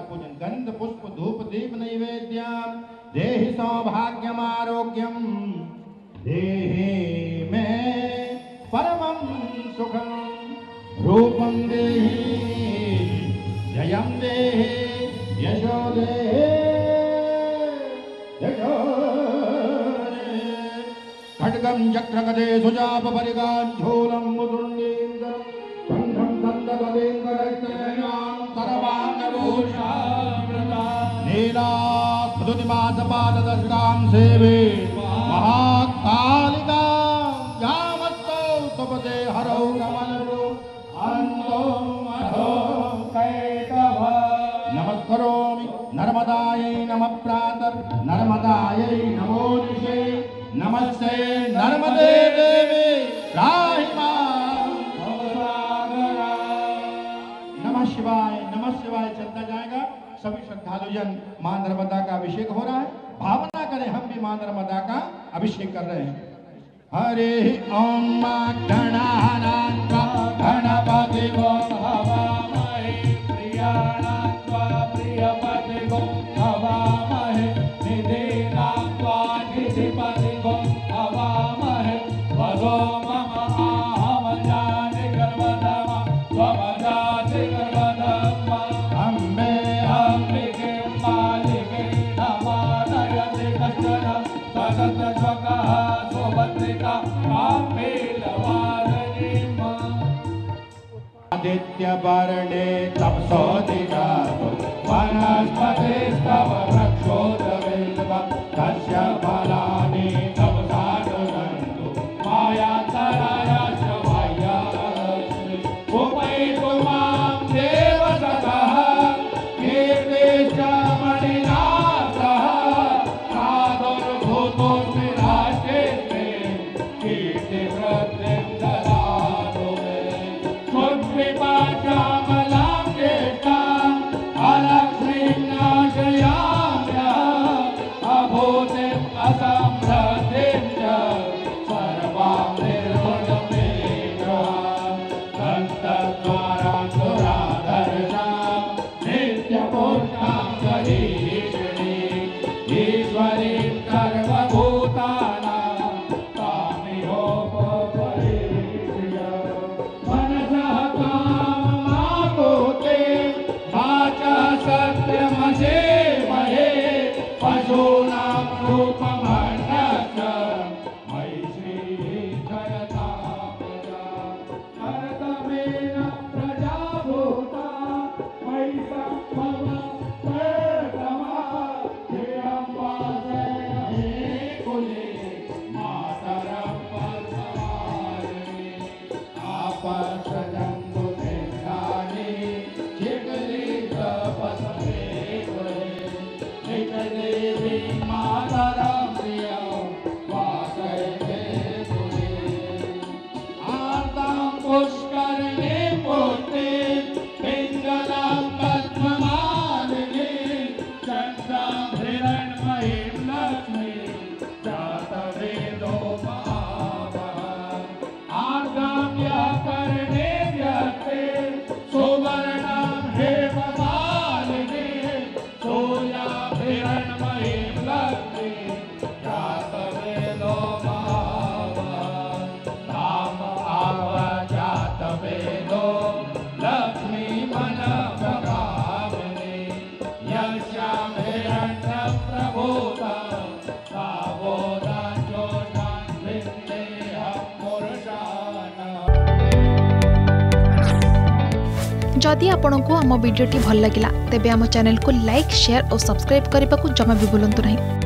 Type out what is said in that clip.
पूजन गंध पुष्प धूप दीप नैवेद्य देहि सौभाग्यम आरोग्यम देहि में परमं सुखम रूपम देहि जयम देहि यशो देहि यशो खड्गम चक्र गदे सुजाप परिगाञ्छूलं मुदुण्डीन्द्रं चण्डं दण्डगदेन्द्ररक्तनयनां सर्वाङ्गभूषावृता नीलास्फुटिमासपाददशकां सेवे महाकालिका यामस्तौ तपते हरौ कमलरो अनन्तो मधो कैटभ नमस्करोमि नर्मदायै नमः प्रातर् नर्मदायै नमो निशे नमस्ते नर्मदे देवी राहि मां नमः शिवाय चलता जाएगा। सभी श्रद्धालुजन मां नर्मदा का अभिषेक हो रहा है। भावना करें हम भी मां नर्मदा का अभिषेक कर रहे हैं। हरे ओम गणानान्वा गणपति गो हवामहे प्रियाणान्वा प्रियपति गो हवामहे निधिनान्वा निधिपति गो हवामहे वदो मम आहम जाति गर्भधमा स्वमजाति गर्भधमा अम्बे अम्बिके मालिके नमानयति कश्चन सतत स्वकः सुभद्रिका आदित्य वर्णे तपसोदिजातो वनस्पतिस्तव वृक्षोदबिल्वं तस्य फलानि तपसा नुदन्तु मायान्तरायाश्च बाह्यालक्ष्मी उपैतु मां देव सखः कीर्तिश्च मणिना सह साधुर्भूतोऽस्मि राष्ट्रे कीर्तिवृद्धिं ददातु मे त्वद्विपाशामलां चेष्टाम् अलक्ष्मीं नाशयाम्यहम् अभूतिम् असम्भृतिं च सर्वां निर्गुणमेघम् दन्तद्वारां दुरादर्शां नित्यपूर्णां सहीशिणीं ईश्वरीं सर्वभूतानां तामिहोपपरीक्ष्य मनसः काममाकुते वाचा सत्यमसेमहे पशूनां रूपमन्यश्च मयि श्रीः जयतां प्रजा नरतमेन प्रजा भूता मयि सम्भवत्तमा धियं वासये कुले मातरं परमारिणे आपश्रजन्तु देशानि चिकलितपसरे कुले निजदेवी मातरं प्रियं वासये कुले आर्तां पुष्करिणीं पुष्टिं पिङ्गलां पद्ममालिनीं चन्द्रां हिरण्मयीं लक्ष्मीं जातवेदो महावहन् आर्गां व्याकरणे व्यक्ते सुवर्णां हेममालिनीं सूर्यां हिरण्मयीं लक्ष्मीं जातवेदो महावहन् ताम आवजातवेदो लक्ष्मीमनप्रभामिनी यस्यां हिरण्यं प्रभूतं तावोदाचोषान् विन्देहं पुरुषान्। जदि आपंक आम भिडी भल लगा तेब आम चैनल को लाइक शेयर और सब्सक्राइब करने को जमा भी भूलु नहीं।